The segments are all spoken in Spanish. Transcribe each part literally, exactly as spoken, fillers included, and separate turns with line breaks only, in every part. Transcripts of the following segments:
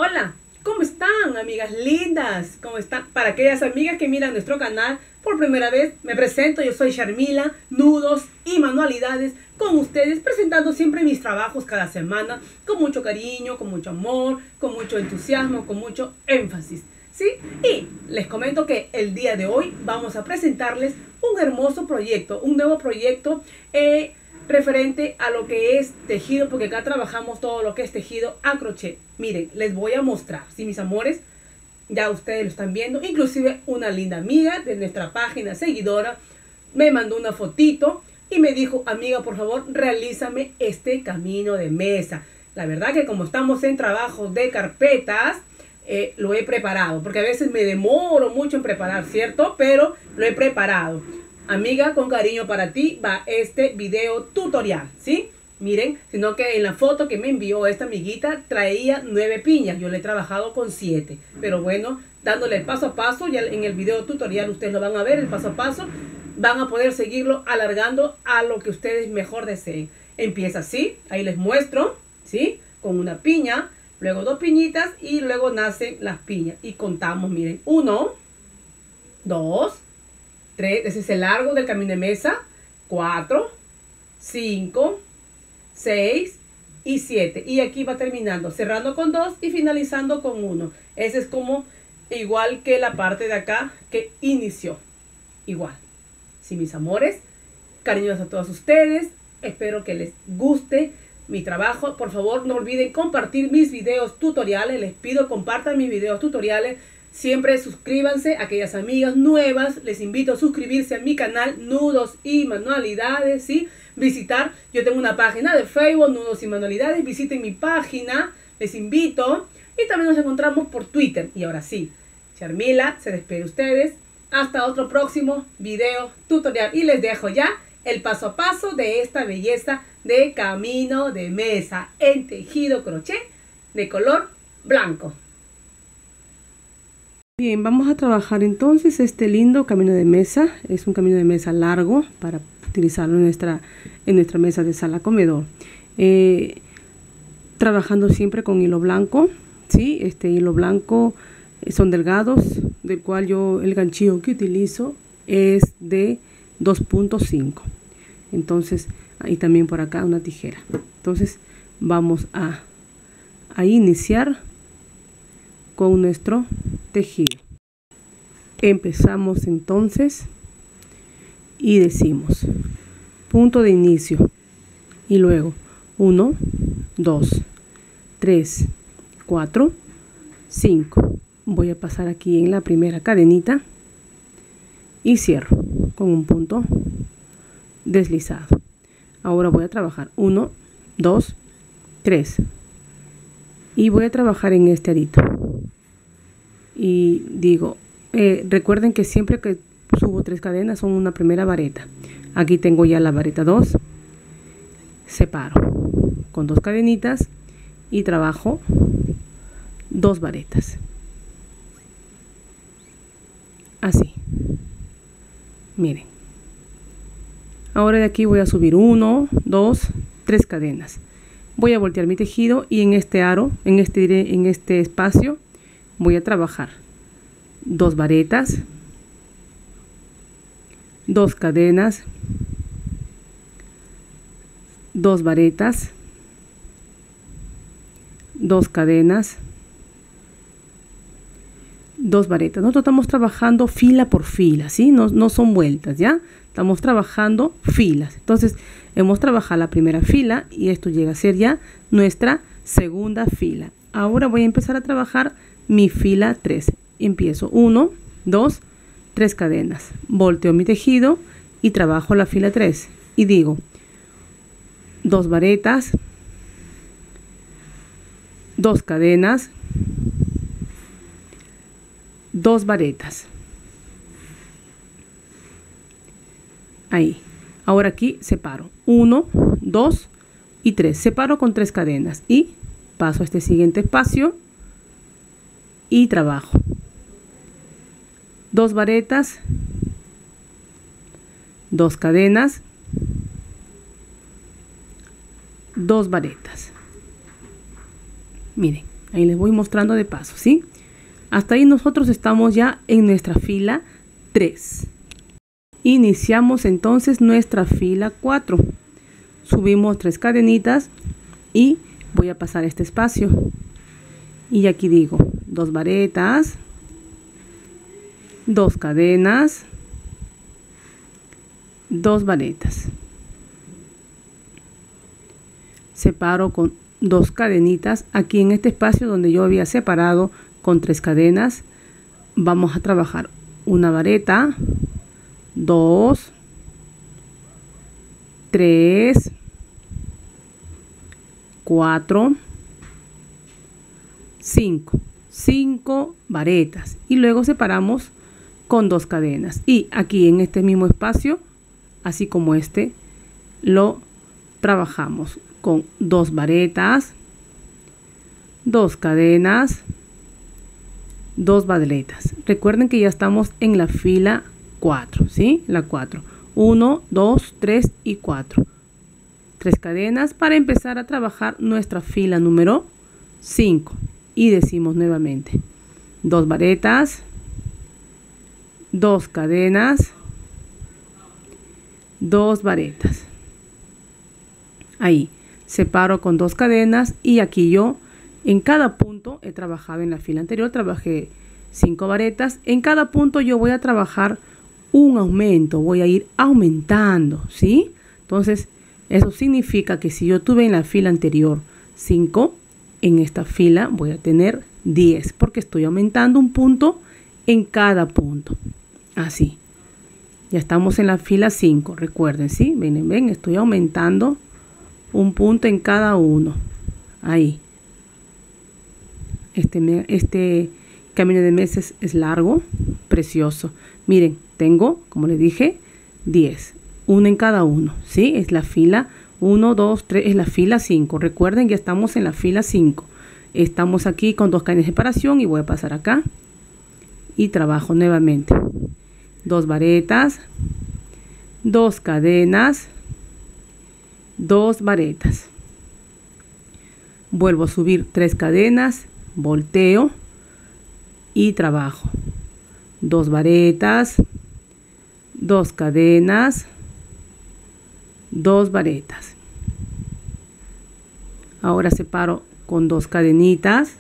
Hola, ¿cómo están, amigas lindas? ¿Cómo están? Para aquellas amigas que miran nuestro canal por primera vez, me presento, yo soy Sharmila, Nudos y Manualidades, con ustedes, presentando siempre mis trabajos cada semana, con mucho cariño, con mucho amor, con mucho entusiasmo, con mucho énfasis, ¿sí? Y les comento que el día de hoy vamos a presentarles un hermoso proyecto, un nuevo proyecto, eh, referente a lo que es tejido, porque acá trabajamos todo lo que es tejido a crochet. Miren, les voy a mostrar, ¿sí, mis amores? Ya ustedes lo están viendo, inclusive una linda amiga de nuestra página seguidora me mandó una fotito y me dijo: amiga, por favor, realízame este camino de mesa. La verdad que como estamos en trabajo de carpetas, eh, lo he preparado, porque a veces me demoro mucho en preparar, ¿cierto? Pero lo he preparado. Amiga, con cariño para ti va este video tutorial, ¿sí? Miren, sino que en la foto que me envió esta amiguita traía nueve piñas. Yo le he trabajado con siete. Pero bueno, dándole el paso a paso, ya en el video tutorial ustedes lo van a ver, el paso a paso. Van a poder seguirlo alargando a lo que ustedes mejor deseen. Empieza así, ahí les muestro, ¿sí? Con una piña, luego dos piñitas y luego nacen las piñas. Y contamos, miren, uno, dos, tres, ese es el largo del camino de mesa, cuatro, cinco, seis y siete. Y aquí va terminando, cerrando con dos y finalizando con uno. Ese es como igual que la parte de acá que inició. Igual. Sí, mis amores, cariños a todos ustedes. Espero que les guste mi trabajo. Por favor, no olviden compartir mis videos tutoriales. Les pido compartan mis videos tutoriales. Siempre suscríbanse a aquellas amigas nuevas. Les invito a suscribirse a mi canal Nudos y Manualidades, ¿sí? Visitar, yo tengo una página de Facebook, Nudos y Manualidades. Visiten mi página, les invito. Y también nos encontramos por Twitter. Y ahora sí, Sharmila se despide de ustedes. Hasta otro próximo video tutorial. Y les dejo ya el paso a paso de esta belleza de camino de mesa en tejido crochet de color blanco. Bien, vamos a trabajar entonces este lindo camino de mesa. Es un camino de mesa largo para utilizarlo en nuestra, en nuestra mesa de sala comedor. Eh, trabajando siempre con hilo blanco, ¿sí? Este hilo blanco eh, son delgados, del cual yo el ganchillo que utilizo es de dos punto cinco. Entonces, ahí también por acá una tijera. Entonces, vamos a, a iniciar con nuestro tejido. Empezamos entonces y decimos punto de inicio y luego uno, dos, tres, cuatro, cinco. Voy a pasar aquí en la primera cadenita y cierro con un punto deslizado. Ahora voy a trabajar uno, dos, tres y voy a trabajar en este arito. Y digo, eh, recuerden que siempre que subo tres cadenas son una primera vareta. Aquí tengo ya la vareta dos, separo con dos cadenitas y trabajo dos varetas, así. Miren, ahora de aquí voy a subir uno, dos, tres cadenas. Voy a voltear mi tejido y en este aro, en este, en este espacio, voy a trabajar dos varetas, dos cadenas, dos varetas, dos cadenas, dos varetas. Nosotros estamos trabajando fila por fila, ¿sí? No, no son vueltas, ¿ya? Estamos trabajando filas. Entonces, hemos trabajado la primera fila y esto llega a ser ya nuestra segunda fila. Ahora voy a empezar a trabajar mi fila tres. Empiezo uno, dos, tres cadenas. Volteo mi tejido y trabajo la fila tres. Y digo, dos varetas, dos cadenas, dos varetas. Ahí. Ahora aquí separo uno, dos y tres. Separo con tres cadenas y paso a este siguiente espacio y trabajo dos varetas, dos cadenas, dos varetas. Miren, Ahí les voy mostrando de paso, ¿sí? Hasta ahí nosotros estamos ya en nuestra fila tres. Iniciamos entonces nuestra fila cuatro. Subimos tres cadenitas y voy a pasar este espacio. Y aquí digo dos varetas, dos cadenas, dos varetas. Separo con dos cadenitas. Aquí en este espacio donde yo había separado con tres cadenas, vamos a trabajar una vareta, dos, tres, cuatro, cinco. cinco varetas y luego separamos con dos cadenas. Y aquí en este mismo espacio, así como este, lo trabajamos con dos varetas, dos cadenas, dos varetas. Recuerden que ya estamos en la fila cuatro, ¿sí? La cuatro. uno, dos, tres y cuatro. Tres cadenas para empezar a trabajar nuestra fila número cinco. Y decimos nuevamente dos varetas, dos cadenas, dos varetas. Ahí separo con dos cadenas y aquí yo en cada punto he trabajado. En la fila anterior trabajé cinco varetas. En cada punto yo voy a trabajar un aumento, voy a ir aumentando, ¿sí? Entonces eso significa que si yo tuve en la fila anterior cinco, en esta fila voy a tener diez porque estoy aumentando un punto en cada punto. Así. Ya estamos en la fila cinco. Recuerden, ¿sí? Ven, ven, estoy aumentando un punto en cada uno. Ahí. Este, este camino de meses es largo, precioso. Miren, tengo, como les dije, diez. Uno en cada uno, ¿sí? Es la fila uno, dos, tres, es la fila cinco. Recuerden, ya estamos en la fila cinco. Estamos aquí con dos cadenas de separación y voy a pasar acá. Y trabajo nuevamente. Dos varetas, dos cadenas, dos varetas. Vuelvo a subir tres cadenas, volteo y trabajo. Dos varetas, dos cadenas, dos varetas. Ahora separo con dos cadenitas.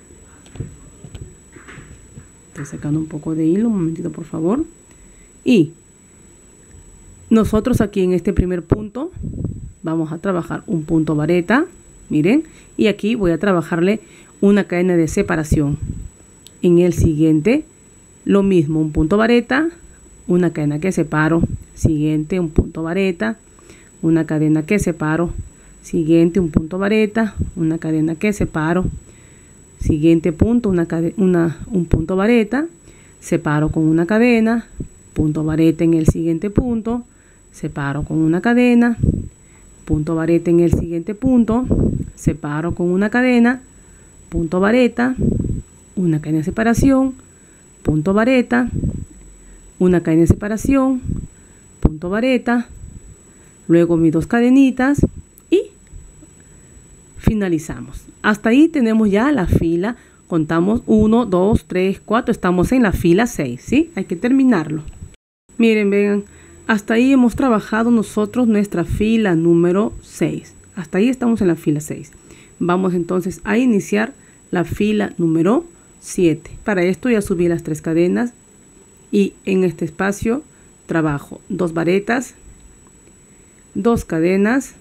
Estoy sacando un poco de hilo, un momentito por favor. Y nosotros aquí en este primer punto vamos a trabajar un punto vareta, miren, y aquí voy a trabajarle una cadena de separación. En el siguiente lo mismo, un punto vareta, una cadena que separo, siguiente un punto vareta, una cadena que separo, siguiente un punto vareta, una cadena que separo, siguiente punto, una, una un punto vareta, separo con una cadena, punto vareta en el siguiente punto, separo con una cadena, punto vareta en el siguiente punto, separo con una cadena, punto vareta, una cadena de separación, punto vareta, una cadena de separación, punto vareta, luego mis dos cadenitas y finalizamos. Hasta ahí tenemos ya la fila. Contamos uno, dos, tres, cuatro. Estamos en la fila seis, ¿sí? Hay que terminarlo. Miren, vean. Hasta ahí hemos trabajado nosotros nuestra fila número seis. Hasta ahí estamos en la fila seis. Vamos entonces a iniciar la fila número siete. Para esto ya subí las tres cadenas. Y en este espacio trabajo dos varetas, dos cadenas,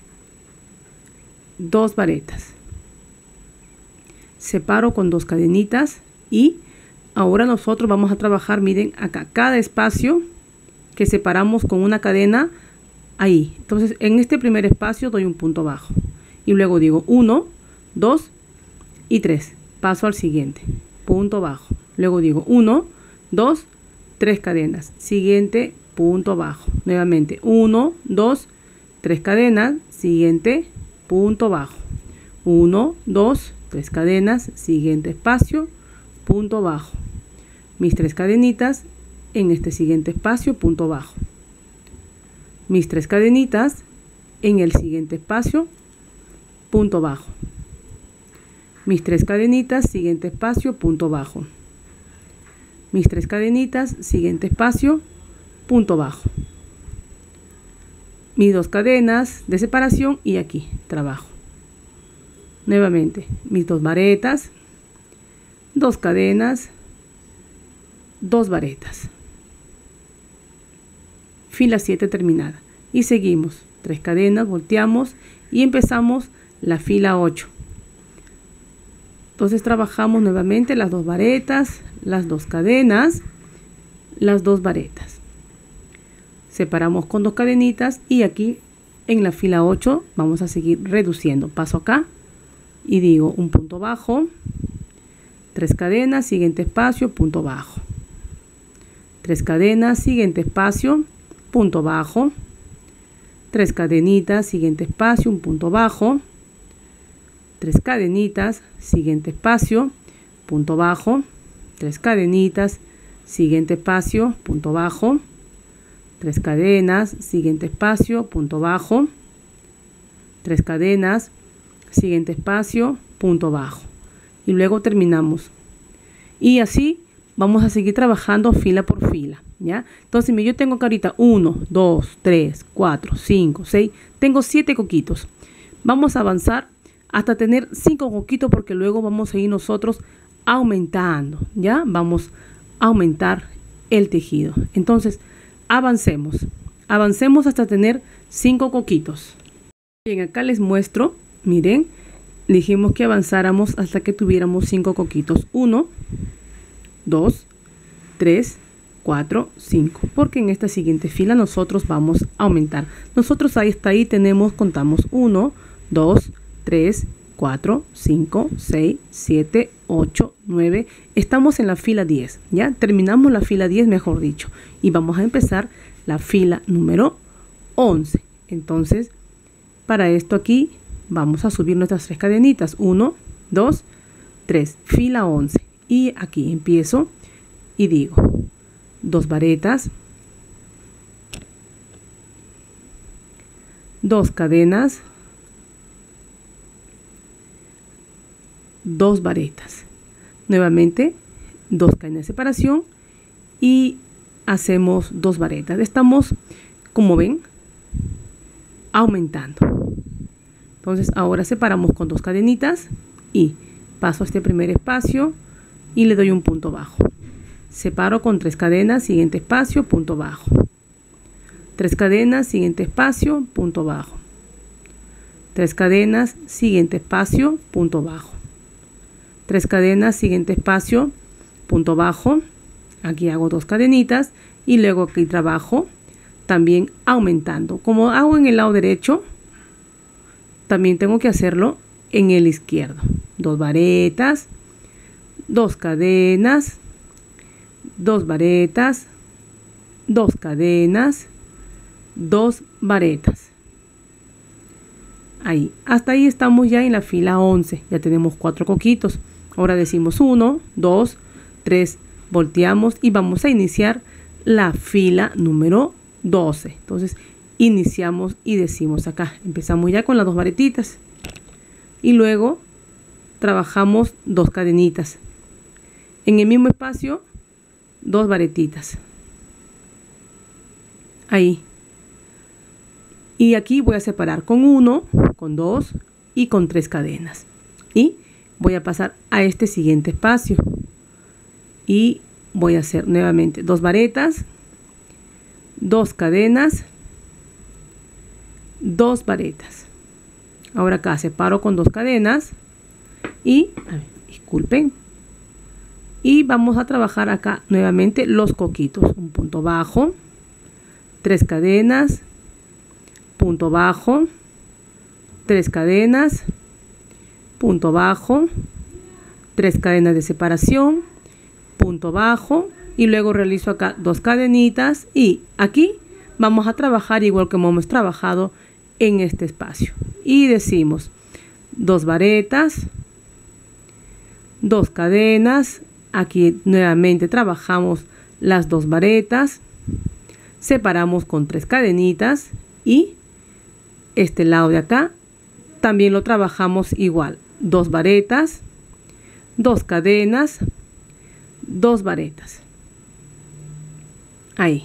dos varetas. Separo con dos cadenitas y ahora nosotros vamos a trabajar, miren acá, cada espacio que separamos con una cadena ahí. Entonces en este primer espacio doy un punto bajo y luego digo uno, dos y tres. Paso al siguiente, punto bajo. Luego digo uno, dos, tres cadenas. Siguiente, punto bajo. Nuevamente uno, dos, tres cadenas. Siguiente, punto bajo. uno, dos, tres cadenas. Siguiente espacio, punto bajo. Mis tres cadenitas en este siguiente espacio, punto bajo. Mis tres cadenitas en el siguiente espacio, punto bajo. mis tres cadenitas, siguiente espacio, punto bajo, mis tres cadenitas, siguiente espacio, punto bajo, mis dos cadenas de separación y aquí trabajo nuevamente mis dos varetas, dos cadenas, dos varetas, fila siete terminada, y seguimos tres cadenas, volteamos y empezamos la fila ocho. Entonces trabajamos nuevamente las dos varetas, las dos cadenas, las dos varetas, separamos con dos cadenitas y aquí en la fila ocho vamos a seguir reduciendo. Paso acá y digo un punto bajo, tres cadenas, siguiente espacio, punto bajo, tres cadenas, siguiente espacio, punto bajo, tres cadenitas, siguiente espacio, un punto bajo, tres cadenitas, siguiente espacio, punto bajo, tres cadenitas, siguiente espacio, punto bajo, tres cadenas, siguiente espacio, punto bajo, tres cadenas, siguiente espacio, punto bajo, y luego terminamos. Y así vamos a seguir trabajando fila por fila, ¿ya? Entonces yo tengo acá ahorita uno, dos, tres, cuatro, cinco, seis, tengo siete coquitos. Vamos a avanzar hasta tener cinco coquitos porque luego vamos a ir nosotros aumentando, ¿ya? Vamos a aumentar el tejido. Entonces avancemos, avancemos hasta tener cinco coquitos. Bien, acá les muestro, miren, dijimos que avanzáramos hasta que tuviéramos cinco coquitos. uno, dos, tres, cuatro, cinco, porque en esta siguiente fila nosotros vamos a aumentar. Nosotros ahí hasta ahí tenemos, contamos uno, dos, tres, cuatro, cinco, seis, siete, ocho, nueve. Estamos en la fila diez, ¿ya? Terminamos la fila diez, mejor dicho, y vamos a empezar la fila número once. Entonces, para esto aquí vamos a subir nuestras tres cadenitas, uno, dos, tres, fila once. Y aquí empiezo y digo dos varetas, dos cadenas, dos varetas, nuevamente dos cadenas de separación y hacemos dos varetas. Estamos, como ven, aumentando. Entonces ahora separamos con dos cadenitas y paso a este primer espacio y le doy un punto bajo. Separo con tres cadenas, siguiente espacio, punto bajo, tres cadenas, siguiente espacio, punto bajo, tres cadenas, siguiente espacio, punto bajo, tres cadenas, siguiente espacio, punto bajo. Aquí hago dos cadenitas y luego aquí trabajo también aumentando. Como hago en el lado derecho, también tengo que hacerlo en el izquierdo. Dos varetas, dos cadenas, dos varetas, dos cadenas, dos varetas. Ahí, hasta ahí estamos ya en la fila once. Ya tenemos cuatro coquitos. Ahora decimos uno, dos, tres, volteamos y vamos a iniciar la fila número doce. Entonces iniciamos y decimos acá, empezamos ya con las dos varetitas y luego trabajamos dos cadenitas en el mismo espacio, dos varetitas ahí, y aquí voy a separar con uno, con dos y con tres cadenas y voy a pasar a este siguiente espacio y voy a hacer nuevamente dos varetas, dos cadenas, dos varetas. Ahora acá separo con dos cadenas y a ver, disculpen, y vamos a trabajar acá nuevamente los coquitos. Un punto bajo, tres cadenas, punto bajo, tres cadenas, punto bajo, tres cadenas de separación, punto bajo, y luego realizo acá dos cadenitas y aquí vamos a trabajar igual que hemos trabajado en este espacio y decimos dos varetas, dos cadenas. Aquí nuevamente trabajamos las dos varetas, separamos con tres cadenitas y este lado de acá también lo trabajamos igual, dos varetas, dos cadenas, dos varetas. Ahí.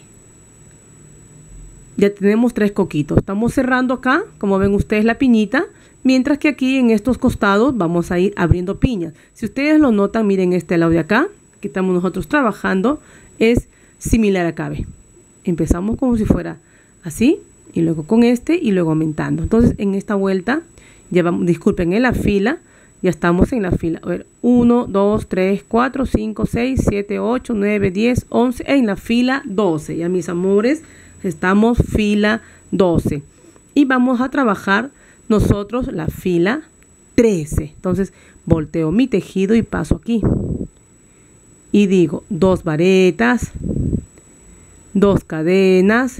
Ya tenemos tres coquitos. Estamos cerrando acá, como ven ustedes, la piñita. Mientras que aquí en estos costados vamos a ir abriendo piñas. Si ustedes lo notan, miren este lado de acá, que estamos nosotros trabajando, es similar acá. ¿Ve? Empezamos como si fuera así, y luego con este, y luego aumentando. Entonces en esta vuelta, ya vamos, disculpen, en la fila, ya estamos en la fila. A ver, uno, dos, tres, cuatro, cinco, seis, siete, ocho, nueve, diez, once, en la fila doce. Ya mis amores, estamos fila doce. Y vamos a trabajar nosotros la fila trece. Entonces volteo mi tejido y paso aquí. Y digo dos varetas, dos cadenas,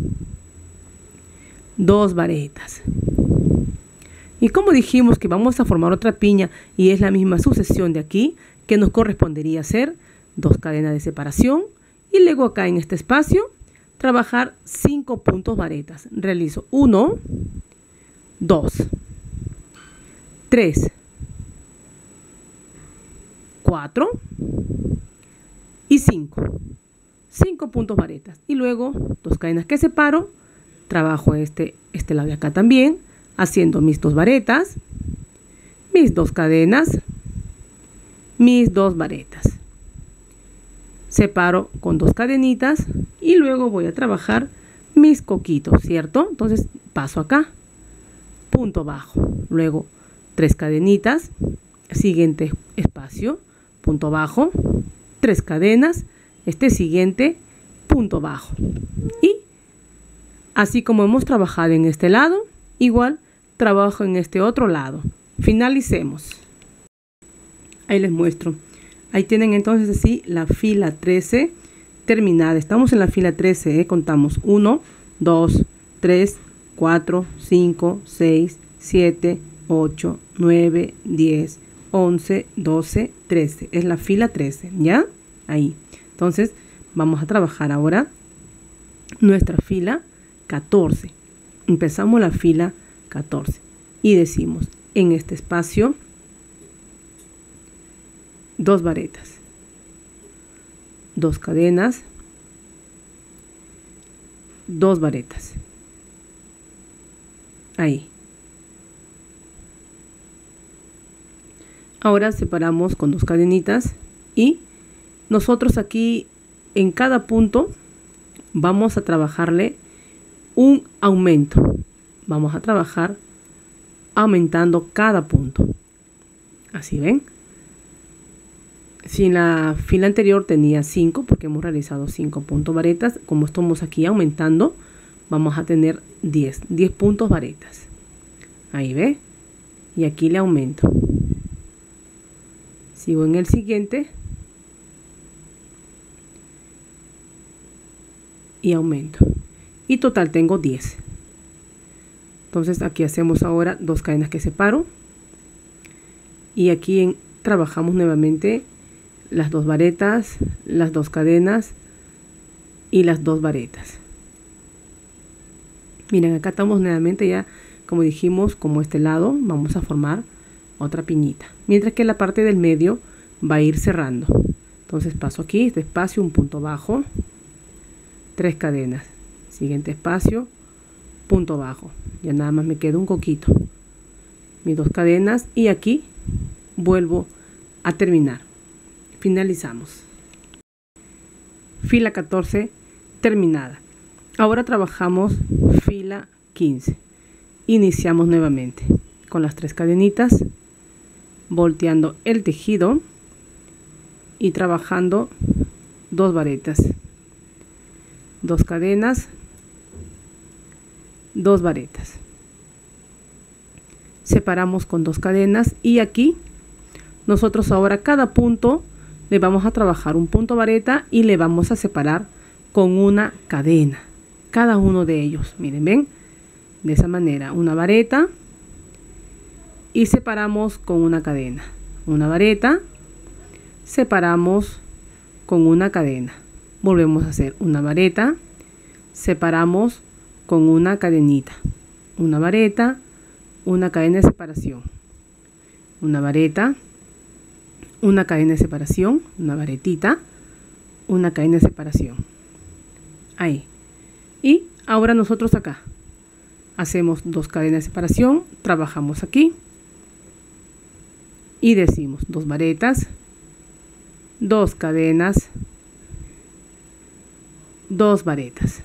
dos varetas. Y como dijimos que vamos a formar otra piña y es la misma sucesión de aquí, que nos correspondería hacer dos cadenas de separación. Y luego acá en este espacio trabajar cinco puntos varetas. Realizo uno, dos, tres, cuatro y cinco. cinco puntos varetas. Y luego dos cadenas que separo. Trabajo este, este lado de acá también, haciendo mis dos varetas, mis dos cadenas, mis dos varetas. Separo con dos cadenitas y luego voy a trabajar mis coquitos, ¿cierto? Entonces paso acá, punto bajo, luego tres cadenitas, siguiente espacio, punto bajo, tres cadenas, este siguiente, punto bajo. Y así como hemos trabajado en este lado, igual trabajo en este otro lado. Finalicemos. Ahí les muestro. Ahí tienen entonces así la fila trece terminada. Estamos en la fila trece, ¿eh? Contamos uno, dos, tres, cuatro, cinco, seis, siete, ocho, nueve, diez, once, doce, trece. Es la fila trece, ¿ya? Ahí. Entonces vamos a trabajar ahora nuestra fila catorce. Empezamos la fila catorce y decimos en este espacio dos varetas, dos cadenas, dos varetas. Ahí. Ahora separamos con dos cadenitas y nosotros aquí en cada punto vamos a trabajarle un aumento. Vamos a trabajar aumentando cada punto. Así ven. Si en la fila anterior tenía cinco, porque hemos realizado cinco puntos varetas, como estamos aquí aumentando, vamos a tener diez, diez puntos varetas. Ahí ve. Y aquí le aumento. Sigo en el siguiente. Y aumento. Y total tengo diez. Entonces aquí hacemos ahora dos cadenas que separo. Y aquí en, trabajamos nuevamente las dos varetas, las dos cadenas y las dos varetas. Miren, acá estamos nuevamente ya, como dijimos, como este lado, vamos a formar otra piñita. Mientras que la parte del medio va a ir cerrando. Entonces paso aquí, este espacio, un punto bajo, tres cadenas. Siguiente espacio, punto bajo. Ya nada más me queda un coquito. Mis dos cadenas y aquí vuelvo a terminar. Finalizamos. Fila catorce terminada. Ahora trabajamos fila quince. Iniciamos nuevamente con las tres cadenitas, volteando el tejido y trabajando dos varetas, dos cadenas, dos varetas. Separamos con dos cadenas y aquí nosotros ahora cada punto le vamos a trabajar un punto vareta y le vamos a separar con una cadena, cada uno de ellos. Miren, ven, de esa manera, una vareta y separamos con una cadena, una vareta, separamos con una cadena, volvemos a hacer una vareta, separamos con una cadenita, una vareta, una cadena de separación, una vareta, una cadena de separación, una varetita, una cadena de separación. Ahí. Y ahora nosotros acá hacemos dos cadenas de separación, trabajamos aquí y decimos dos varetas, dos cadenas, dos varetas.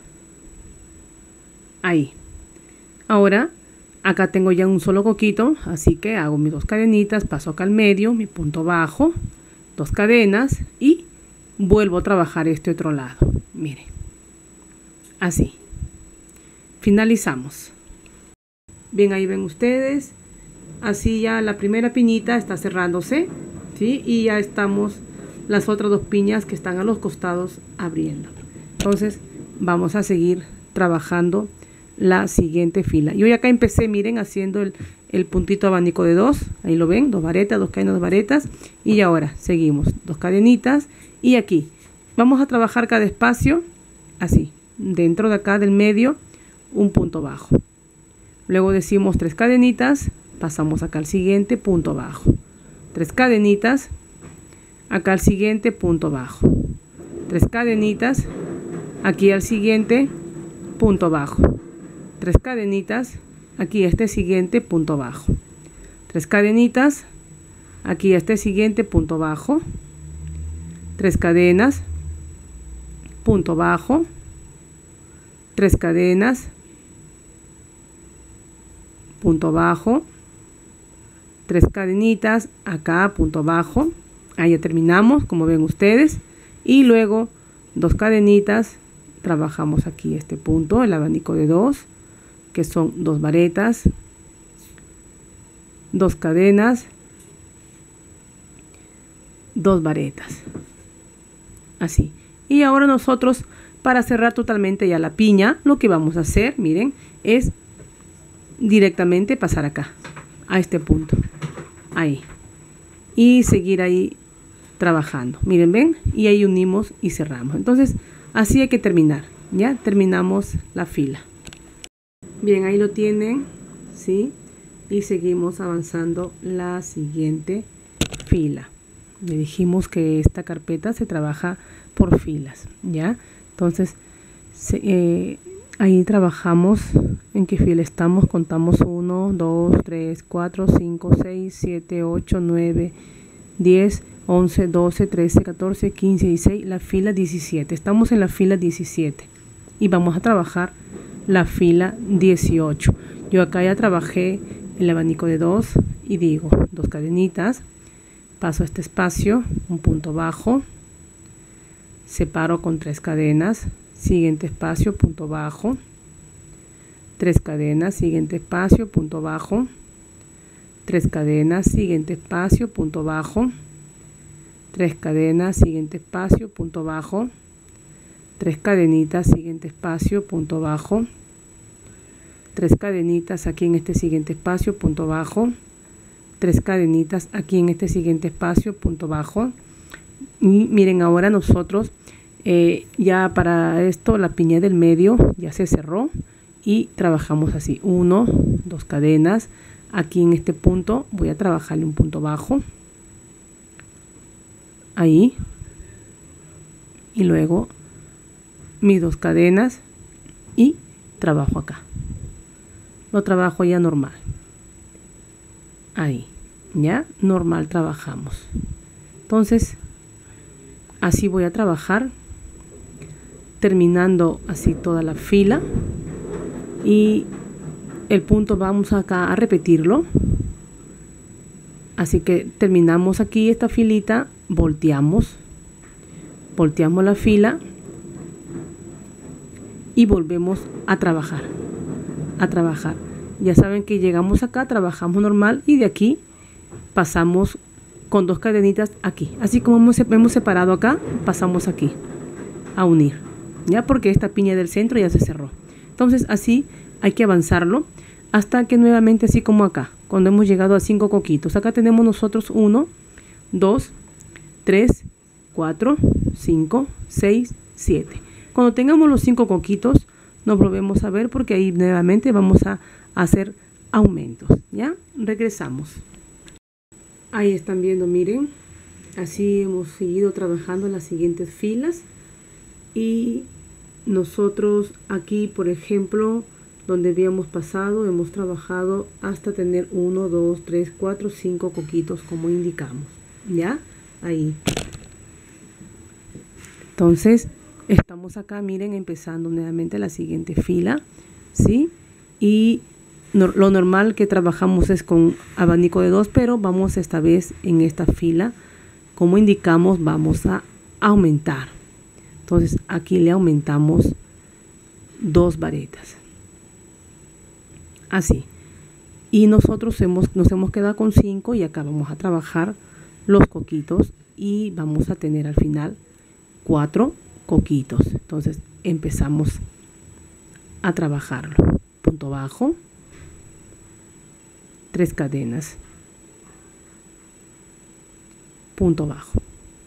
Ahí. Ahora acá tengo ya un solo coquito, así que hago mis dos cadenitas, paso acá al medio, mi punto bajo, dos cadenas y vuelvo a trabajar este otro lado. Miren, así. Finalizamos. Bien, ahí ven ustedes, así ya la primera piñita está cerrándose, ¿sí? Y ya estamos las otras dos piñas que están a los costados abriendo. Entonces vamos a seguir trabajando la siguiente fila. Yo ya acá empecé, miren, haciendo el, el puntito abanico de dos, ahí lo ven, dos varetas, dos cadenas, dos varetas, y ahora seguimos, dos cadenitas, y aquí vamos a trabajar cada espacio, así, dentro de acá del medio, un punto bajo. Luego decimos tres cadenitas, pasamos acá al siguiente punto bajo, tres cadenitas, acá al siguiente punto bajo, tres cadenitas, aquí al siguiente punto bajo, tres cadenitas, aquí este siguiente punto bajo, tres cadenitas, aquí este siguiente punto bajo, tres cadenas, punto bajo, tres cadenas, punto bajo, tres cadenitas, acá punto bajo, ahí ya terminamos como ven ustedes, y luego dos cadenitas, trabajamos aquí este punto, el abanico de dos, que son dos varetas, dos cadenas, dos varetas, así. Y ahora nosotros, para cerrar totalmente ya la piña, lo que vamos a hacer, miren, es directamente pasar acá, a este punto, ahí, y seguir ahí trabajando, miren, ven, y ahí unimos y cerramos. Entonces así hay que terminar, ya terminamos la fila. Bien, ahí lo tienen, ¿sí? Y seguimos avanzando la siguiente fila. Le dijimos que esta carpeta se trabaja por filas, ¿ya? Entonces, se, eh, ahí trabajamos en qué fila estamos, contamos uno, dos, tres, cuatro, cinco, seis, siete, ocho, nueve, diez, once, doce, trece, catorce, quince, dieciséis, la fila diecisiete. Estamos en la fila diecisiete y vamos a trabajar la fila dieciocho. Yo acá ya trabajé el abanico de dos y digo dos cadenitas, paso este espacio, un punto bajo, separo con tres cadenas, siguiente espacio, punto bajo, tres cadenas, siguiente espacio, punto bajo, tres cadenas, siguiente espacio, punto bajo, tres cadenas, siguiente espacio, punto bajo, tres cadenitas, siguiente espacio, punto bajo, tres cadenitas aquí en este siguiente espacio, punto bajo, tres cadenitas aquí en este siguiente espacio, punto bajo. Y miren, ahora nosotros eh, ya para esto la piña del medio ya se cerró y trabajamos así, uno, dos cadenas, aquí en este punto voy a trabajarle un punto bajo, ahí, y luego mis dos cadenas y trabajo acá, lo trabajo ya normal, ahí, ya normal trabajamos. Entonces así voy a trabajar, terminando así toda la fila, y el punto vamos acá a repetirlo, así que terminamos aquí esta filita, volteamos, volteamos la fila y volvemos a trabajar, a trabajar. Ya saben que llegamos acá, trabajamos normal y de aquí pasamos con dos cadenitas aquí, así como hemos, hemos separado acá, pasamos aquí a unir, ya, porque esta piña del centro ya se cerró. Entonces así hay que avanzarlo hasta que nuevamente, así como acá, cuando hemos llegado a cinco coquitos, acá tenemos nosotros uno, dos, tres, cuatro, cinco, seis, siete. Cuando tengamos los cinco coquitos nos volvemos a ver, porque ahí nuevamente vamos a hacer aumentos, ya. Regresamos. Ahí están viendo, miren, así hemos seguido trabajando en las siguientes filas. Y nosotros aquí, por ejemplo, donde habíamos pasado, hemos trabajado hasta tener uno, dos, tres, cuatro, cinco coquitos como indicamos. ¿Ya? Ahí. Entonces, estamos acá, miren, empezando nuevamente la siguiente fila, ¿sí? Y no, lo normal que trabajamos es con abanico de dos, pero vamos esta vez en esta fila, como indicamos, vamos a aumentar. Entonces, aquí le aumentamos dos varetas. Así. Y nosotros hemos, nos hemos quedado con cinco y acá vamos a trabajar los coquitos y vamos a tener al final cuatro coquitos. Entonces empezamos a trabajarlo. Punto bajo, tres cadenas, punto bajo,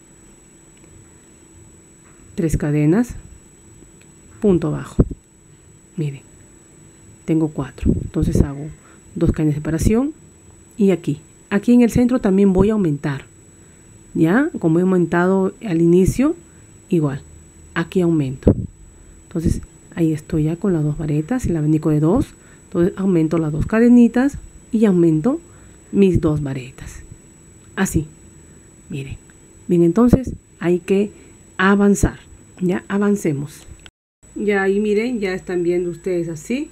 tres cadenas, punto bajo. Miren, tengo cuatro, entonces hago dos cadenas de separación y aquí aquí en el centro también voy a aumentar, ya como he aumentado al inicio, igual aquí aumento. Entonces ahí estoy ya con las dos varetas, el abanico de dos. Entonces aumento las dos cadenitas y aumento mis dos varetas, así. Miren, bien, entonces hay que avanzar, ya avancemos. Ya ahí miren, ya están viendo ustedes así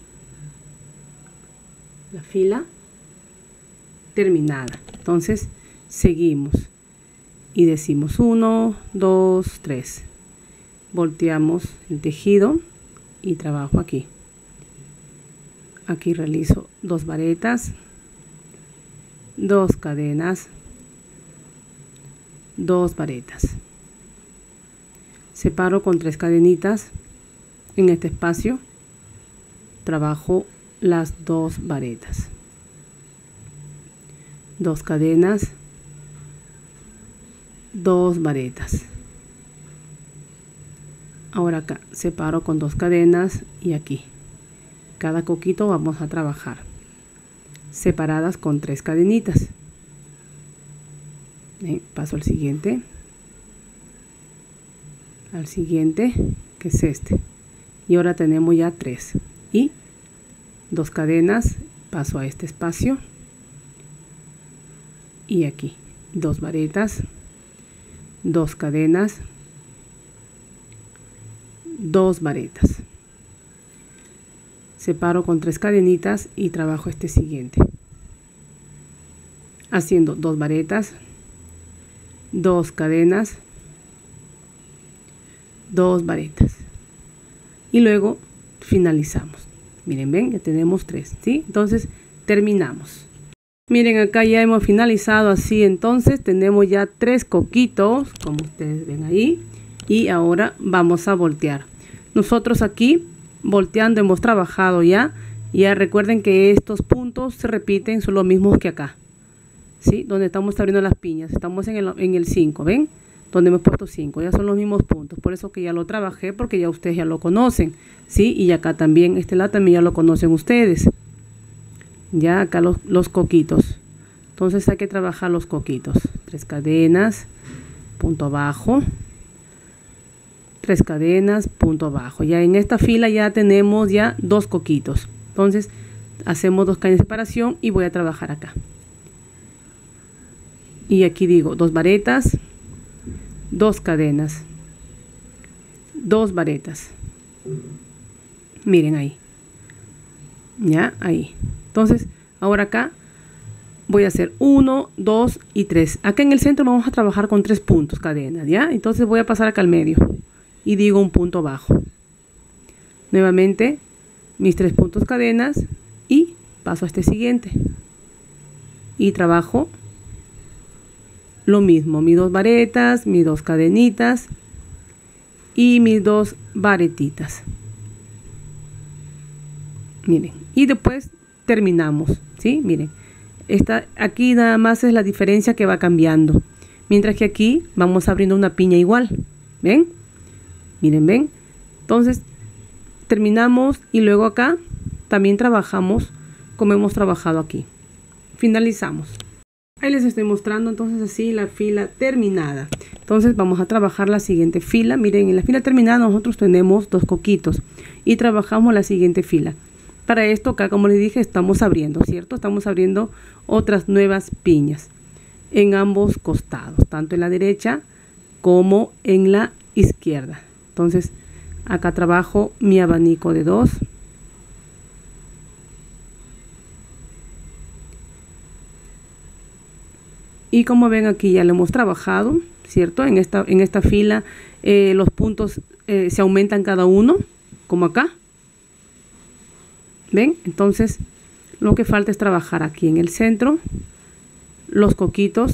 la fila terminada. Entonces seguimos y decimos uno, dos, tres. Volteamos el tejido y trabajo aquí. Aquí realizo dos varetas, dos cadenas, dos varetas. Separo con tres cadenitas en este espacio, trabajo las dos varetas, dos cadenas, dos varetas. Ahora acá separo con dos cadenas y aquí cada coquito vamos a trabajar separadas con tres cadenitas. Bien, paso al siguiente, al siguiente, que es este, y ahora tenemos ya tres y dos cadenas, paso a este espacio y aquí dos varetas, dos cadenas, dos varetas. Separo con tres cadenitas y trabajo este siguiente, haciendo dos varetas, dos cadenas, dos varetas y luego finalizamos. Miren, ven, ya tenemos tres, ¿sí? Entonces terminamos. Miren, acá ya hemos finalizado así. Entonces tenemos ya tres coquitos, como ustedes ven ahí, y ahora vamos a voltear. Nosotros aquí volteando hemos trabajado ya. Ya recuerden que estos puntos se repiten, son los mismos que acá, ¿sí? Donde estamos abriendo las piñas, estamos en el, en el cinco, ¿ven? Donde hemos puesto cinco, ya son los mismos puntos, por eso que ya lo trabajé, porque ya ustedes ya lo conocen, ¿sí? Y acá también, este lado también ya lo conocen ustedes, ya acá los, los coquitos. Entonces hay que trabajar los coquitos, tres cadenas, punto bajo, tres cadenas, punto bajo. Ya en esta fila ya tenemos ya dos coquitos, entonces hacemos dos cadenas de separación y voy a trabajar acá. Y aquí digo dos varetas, dos cadenas, dos varetas. Miren ahí, ya ahí. Entonces ahora acá voy a hacer uno, dos y tres. Acá en el centro vamos a trabajar con tres puntos, cadenas, ya. Entonces voy a pasar acá al medio y digo un punto bajo. Nuevamente mis tres puntos cadenas y paso a este siguiente y trabajo lo mismo, mis dos varetas, mis dos cadenitas y mis dos varetitas. Miren, y después terminamos, ¿sí? Miren, esta, aquí nada más es la diferencia que va cambiando, mientras que aquí vamos abriendo una piña igual, ¿ven? Miren, ¿ven? Entonces terminamos y luego acá también trabajamos como hemos trabajado aquí. Finalizamos. Ahí les estoy mostrando entonces así la fila terminada. Entonces vamos a trabajar la siguiente fila. Miren, en la fila terminada nosotros tenemos dos coquitos y trabajamos la siguiente fila. Para esto acá, como les dije, estamos abriendo, ¿cierto? Estamos abriendo otras nuevas piñas en ambos costados, tanto en la derecha como en la izquierda. Entonces acá trabajo mi abanico de dos. Y como ven aquí ya lo hemos trabajado, ¿cierto? En esta, en esta fila eh, los puntos eh, se aumentan cada uno, como acá. ¿Ven? Entonces lo que falta es trabajar aquí en el centro los coquitos,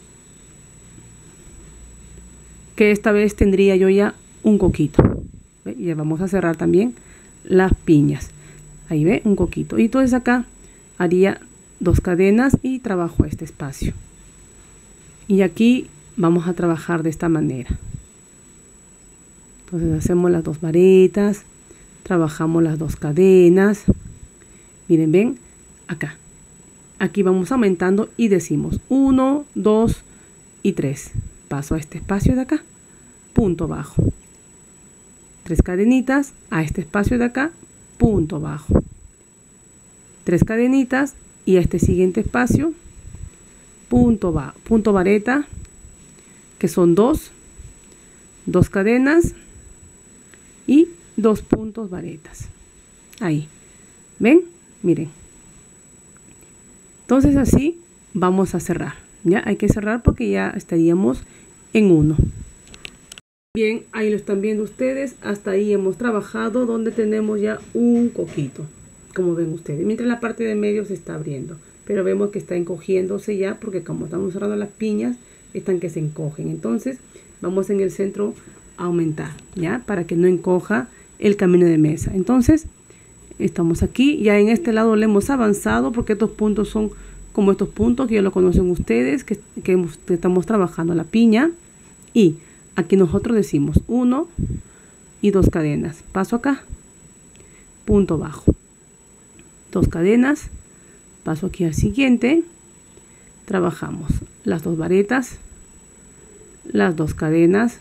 que esta vez tendría yo ya un coquito. ¿Ve? Y ya vamos a cerrar también las piñas. Ahí ve, un coquito. Y entonces acá haría dos cadenas y trabajo este espacio. Y aquí vamos a trabajar de esta manera. Entonces hacemos las dos varetas, trabajamos las dos cadenas. Miren, ven, acá. Aquí vamos aumentando y decimos uno, dos y tres. Paso a este espacio de acá, punto bajo. Tres cadenitas a este espacio de acá, punto bajo. Tres cadenitas y a este siguiente espacio, punto va, punto vareta, que son dos, dos cadenas y dos puntos varetas. Ahí, ¿ven? Miren. Entonces así vamos a cerrar. Ya hay que cerrar porque ya estaríamos en uno. Bien, ahí lo están viendo ustedes. Hasta ahí hemos trabajado donde tenemos ya un coquito, como ven ustedes, mientras la parte de medio se está abriendo. Pero vemos que está encogiéndose ya porque como estamos cerrando las piñas, están que se encogen. Entonces vamos en el centro a aumentar, ya, para que no encoja el camino de mesa. Entonces estamos aquí, ya en este lado le hemos avanzado porque estos puntos son como estos puntos que ya lo conocen ustedes, que, que, hemos, que estamos trabajando la piña. Y aquí nosotros decimos uno y dos cadenas. Paso acá, punto bajo, dos cadenas. Paso aquí al siguiente, trabajamos las dos varetas, las dos cadenas,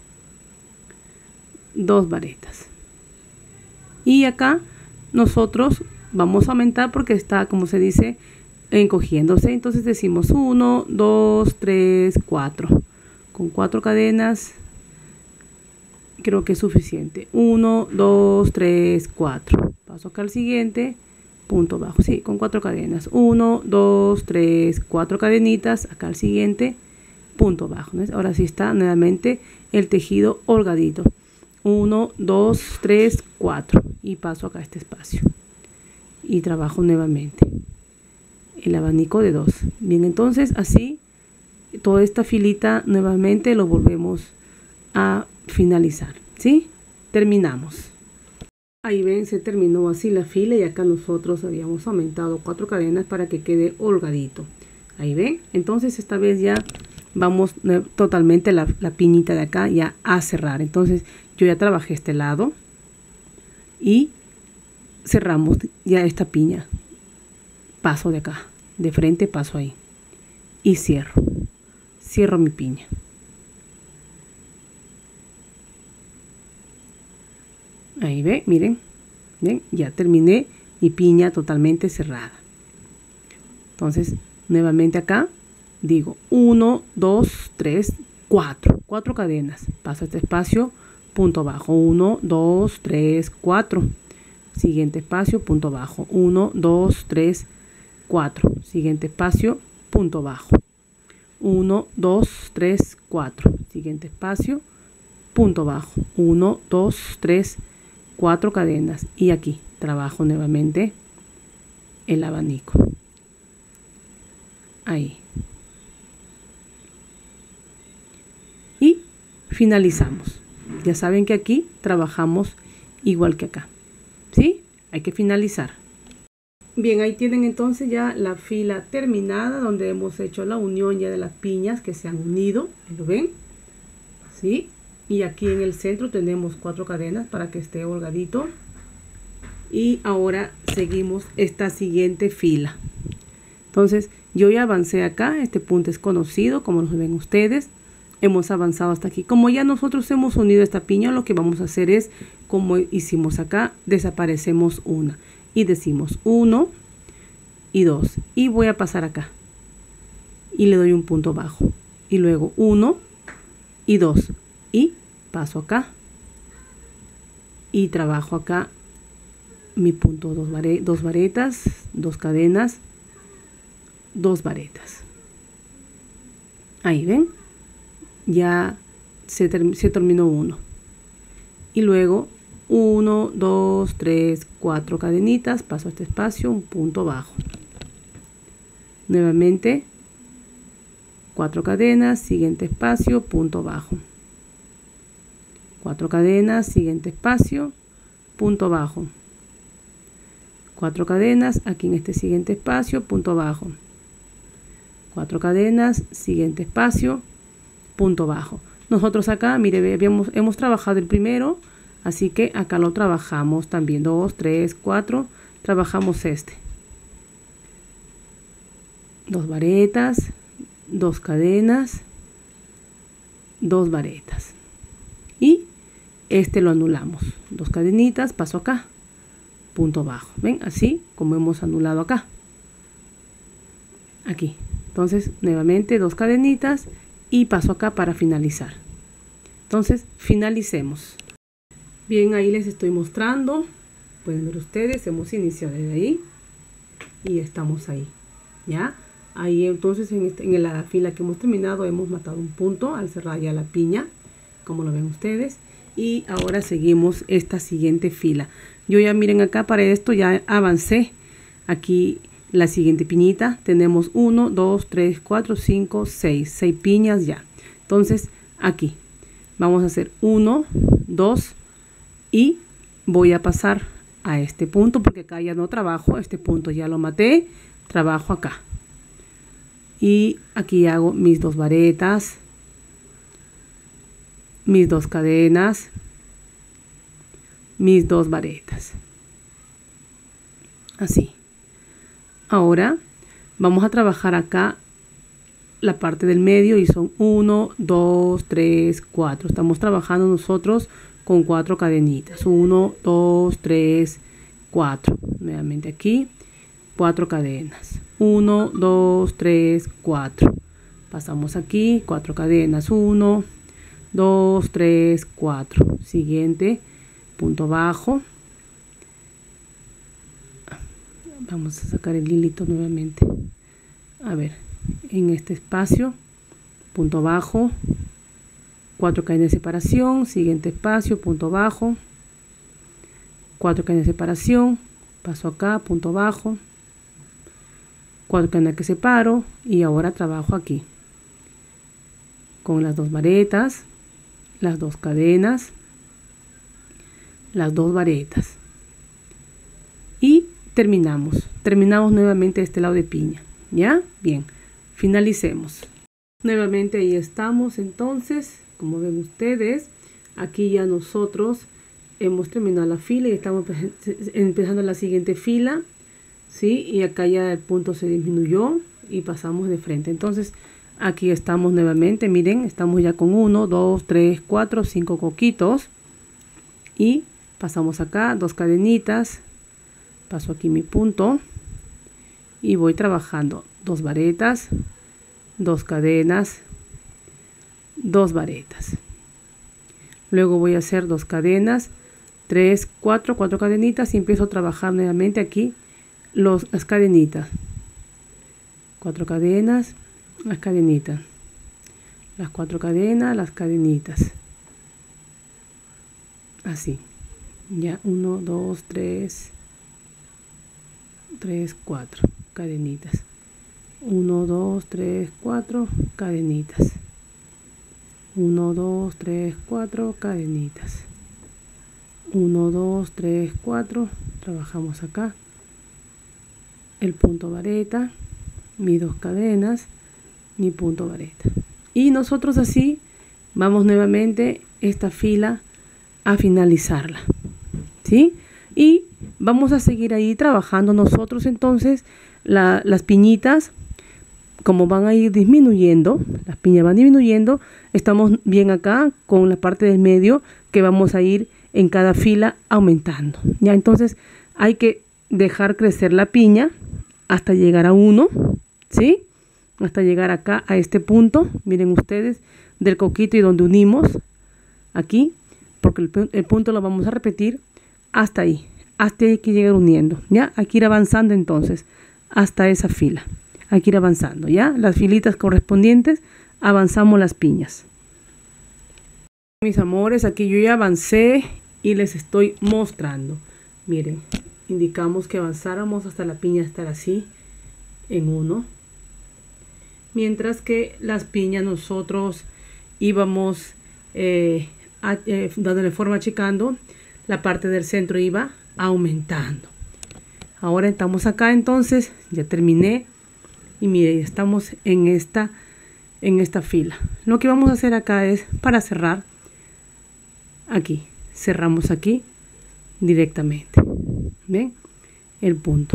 dos varetas. Y acá nosotros vamos a aumentar porque está, como se dice, encogiéndose. Entonces decimos uno, dos, tres, cuatro. Con cuatro cadenas creo que es suficiente. uno, dos, tres, cuatro. Paso acá al siguiente. Punto bajo, sí, con cuatro cadenas, uno, dos, tres, cuatro cadenitas, acá al siguiente, punto bajo, ¿no? Ahora sí está nuevamente el tejido holgadito, uno, dos, tres, cuatro, y paso acá a este espacio y trabajo nuevamente el abanico de dos. Bien, entonces así toda esta filita nuevamente lo volvemos a finalizar, ¿sí? Terminamos. Ahí ven, se terminó así la fila y acá nosotros habíamos aumentado cuatro cadenas para que quede holgadito. Ahí ven, entonces esta vez ya vamos totalmente la, la piñita de acá ya a cerrar. Entonces yo ya trabajé este lado y cerramos ya esta piña. Paso de acá, de frente paso ahí y cierro, cierro mi piña. Ahí ve, miren, ven, ya terminé mi piña totalmente cerrada. Entonces, nuevamente acá, digo uno, dos, tres, cuatro. cuatro cadenas. Paso este espacio, punto bajo. uno, dos, tres, cuatro. Siguiente espacio, punto bajo. uno, dos, tres, cuatro. Siguiente espacio, punto bajo. uno, dos, tres, cuatro. Siguiente espacio, punto bajo. uno, dos, tres, cuatro cadenas y aquí trabajo nuevamente el abanico. Ahí. Y finalizamos. Ya saben que aquí trabajamos igual que acá. ¿Sí? Hay que finalizar. Bien, ahí tienen entonces ya la fila terminada donde hemos hecho la unión ya de las piñas que se han unido. ¿Lo ven? ¿Sí? Y aquí en el centro tenemos cuatro cadenas para que esté holgadito. Y ahora seguimos esta siguiente fila. Entonces Yo ya avancé acá, este punto es conocido, como lo ven ustedes. Hemos avanzado hasta aquí. Como ya nosotros hemos unido esta piña, lo que vamos a hacer es, como hicimos acá, desaparecemos una. Y decimos uno y dos. Y voy a pasar acá. Y le doy un punto bajo. Y luego uno y dos. Y paso acá. Y trabajo acá mi punto, dos, vare, dos varetas, dos cadenas, dos varetas. Ahí ven, ya se, ter, se terminó uno. Y luego uno, dos, tres, cuatro cadenitas, paso a este espacio, un punto bajo. Nuevamente cuatro cadenas, siguiente espacio, punto bajo. Cuatro cadenas, siguiente espacio, punto bajo. Cuatro cadenas, aquí en este siguiente espacio, punto bajo. Cuatro cadenas, siguiente espacio, punto bajo. Nosotros acá, mire, habíamos, hemos trabajado el primero, así que acá lo trabajamos también. Dos, tres, cuatro, trabajamos este. Dos varetas, dos cadenas, dos varetas. Y este lo anulamos. Dos cadenitas, paso acá, punto bajo. ¿Ven? Así como hemos anulado acá. Aquí. Entonces, nuevamente dos cadenitas y paso acá para finalizar. Entonces, finalicemos. Bien, ahí les estoy mostrando. Pueden ver ustedes, hemos iniciado desde ahí y estamos ahí. ¿Ya? Ahí entonces en, este, en la fila que hemos terminado hemos matado un punto al cerrar ya la piña, como lo ven ustedes. Y ahora seguimos esta siguiente fila. Yo ya miren acá, para esto ya avancé. Aquí la siguiente piñita. Tenemos uno, dos, tres, cuatro, cinco, seis. seis piñas ya. Entonces aquí vamos a hacer uno, dos y voy a pasar a este punto porque acá ya no trabajo. Este punto ya lo maté. Trabajo acá. Y aquí hago mis dos varetas, mis dos cadenas, mis dos varetas. Así. Ahora vamos a trabajar acá la parte del medio y son uno, dos, tres, cuatro. Estamos trabajando nosotros con cuatro cadenitas. uno, dos, tres, cuatro. Nuevamente aquí, cuatro cadenas. uno, dos, tres, cuatro. Pasamos aquí, cuatro cadenas. uno, dos, tres, cuatro. Siguiente, punto bajo. Vamos a sacar el hilito nuevamente. A ver, en este espacio, punto bajo, cuatro cadenas de separación, siguiente espacio, punto bajo, cuatro cadenas de separación, paso acá, punto bajo, cuatro cadenas que separo y ahora trabajo aquí con las dos varetas, las dos cadenas, las dos varetas y terminamos. Terminamos nuevamente este lado de piña. ¿Ya? Bien. Finalicemos. Nuevamente ahí estamos. Entonces, como ven ustedes, aquí ya nosotros hemos terminado la fila y estamos empezando la siguiente fila. ¿Sí? Y acá ya el punto se disminuyó y pasamos de frente. Entonces, aquí estamos nuevamente. Miren, estamos ya con uno, dos, tres, cuatro, cinco coquitos. Y pasamos acá, dos cadenitas. Paso aquí mi punto y voy trabajando dos varetas, dos cadenas, dos varetas. Luego voy a hacer dos cadenas, tres, cuatro, cuatro cadenitas y empiezo a trabajar nuevamente aquí los, las cadenitas. Cuatro cadenas, las cadenitas. Las cuatro cadenas, las cadenitas. Así. Ya, uno, dos, tres. tres, cuatro cadenitas. uno, dos, tres, cuatro cadenitas. uno, dos, tres, cuatro cadenitas. uno, dos, tres, cuatro. Trabajamos acá el punto vareta, mis dos cadenas, mi punto vareta. Y nosotros así vamos nuevamente esta fila a finalizarla. ¿Sí? Y vamos a seguir ahí trabajando nosotros entonces la, las piñitas como van a ir disminuyendo, las piñas van disminuyendo, estamos bien acá con la parte del medio que vamos a ir en cada fila aumentando. Ya, entonces hay que dejar crecer la piña hasta llegar a uno, ¿sí? Hasta llegar acá a este punto, miren ustedes, del coquito y donde unimos aquí, porque el, el punto lo vamos a repetir hasta ahí, hasta ahí hay que llegar uniendo, ¿ya? Hay que ir avanzando entonces hasta esa fila, hay que ir avanzando, ¿ya? Las filitas correspondientes, avanzamos las piñas. Mis amores, aquí yo ya avancé y les estoy mostrando. Miren, indicamos que avanzáramos hasta la piña estar así en uno, mientras que las piñas nosotros íbamos eh, a, eh, dándole forma, achicando, la parte del centro iba aumentando. Ahora estamos acá, entonces ya terminé y mire, estamos en esta en esta fila. Lo que vamos a hacer acá es para cerrar aquí, cerramos aquí directamente, ven el punto,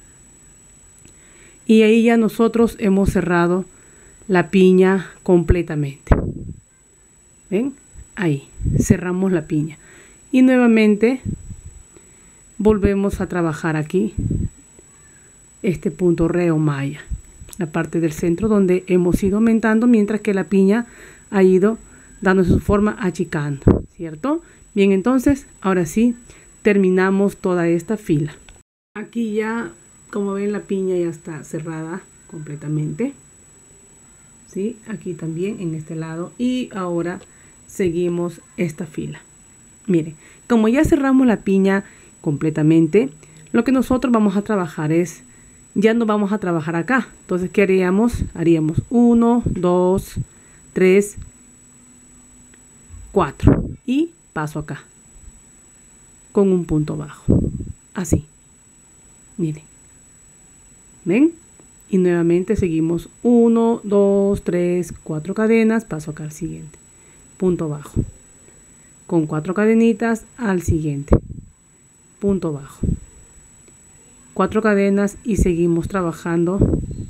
y ahí ya nosotros hemos cerrado la piña completamente. Ven, ahí cerramos la piña y nuevamente volvemos a trabajar aquí este punto re o malla, la parte del centro donde hemos ido aumentando mientras que la piña ha ido dando su forma, achicando, ¿cierto? Bien, entonces ahora sí terminamos toda esta fila. Aquí ya, como ven, la piña ya está cerrada completamente, ¿sí? Aquí también en este lado, y ahora seguimos esta fila. Miren, como ya cerramos la piña completamente, lo que nosotros vamos a trabajar es, ya no vamos a trabajar acá. Entonces, ¿qué haríamos? Haríamos uno, dos, tres, cuatro y paso acá con un punto bajo, así, miren, ven, y nuevamente seguimos uno, dos, tres, cuatro cadenas, paso acá al siguiente, punto bajo, con cuatro cadenitas al siguiente, punto bajo, cuatro cadenas y seguimos trabajando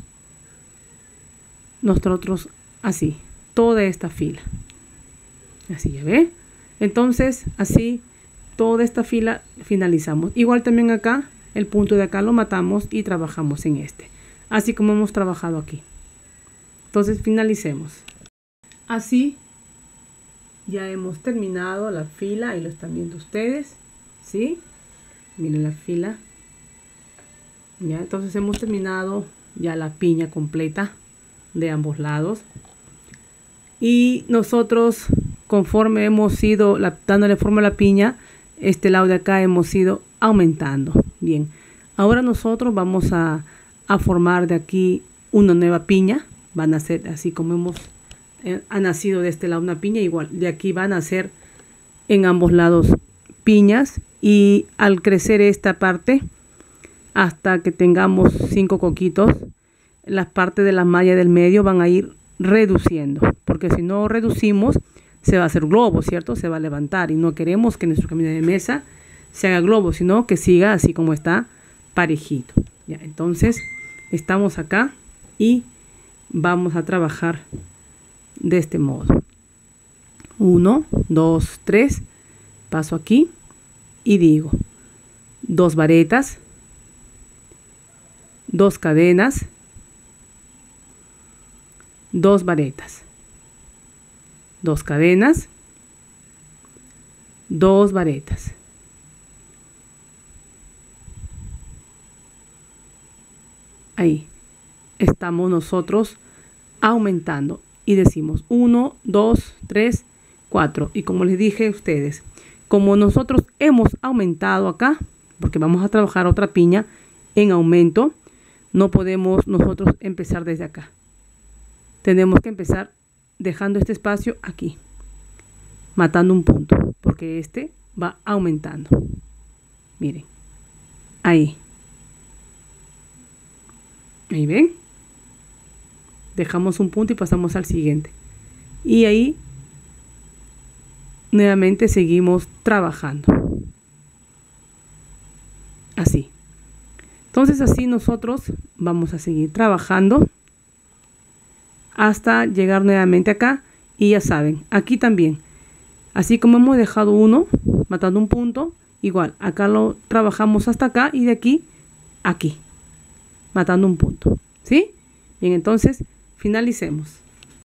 nosotros así, toda esta fila. Así, ya ve. Entonces, así, toda esta fila finalizamos. Igual también acá, el punto de acá lo matamos y trabajamos en este. Así como hemos trabajado aquí. Entonces, finalicemos. Así, ya hemos terminado la fila. Ahí lo están viendo ustedes. ¿Sí? Miren la fila. Ya, entonces hemos terminado ya la piña completa de ambos lados. Y nosotros, conforme hemos ido la, dándole forma a la piña, este lado de acá hemos ido aumentando. Bien, ahora nosotros vamos a, a formar de aquí una nueva piña. Van a ser así como hemos eh, ha nacido de este lado una piña, igual de aquí van a ser en ambos lados piñas, y al crecer esta parte hasta que tengamos cinco coquitos, las partes de la malla del medio van a ir reduciendo, porque si no reducimos se va a hacer globo, ¿cierto? Se va a levantar y no queremos que nuestro camino de mesa se haga globo, sino que siga así como está, parejito. Ya, entonces estamos acá y vamos a trabajar de este modo. uno, dos, tres, paso aquí y digo dos varetas, dos cadenas, dos varetas, dos cadenas, dos varetas, ahí estamos nosotros aumentando y decimos uno, dos, tres, cuatro, y como les dije a ustedes, como nosotros hemos aumentado acá, porque vamos a trabajar otra piña en aumento, no podemos nosotros empezar desde acá. Tenemos que empezar dejando este espacio aquí, matando un punto, porque este va aumentando. Miren, ahí. Ahí ven. Dejamos un punto y pasamos al siguiente. Y ahí nuevamente seguimos trabajando. Así. Entonces así nosotros vamos a seguir trabajando hasta llegar nuevamente acá. Y ya saben, aquí también, así como hemos dejado uno, matando un punto, igual, acá lo trabajamos hasta acá y de aquí, aquí, matando un punto, ¿sí? Bien, entonces, finalicemos.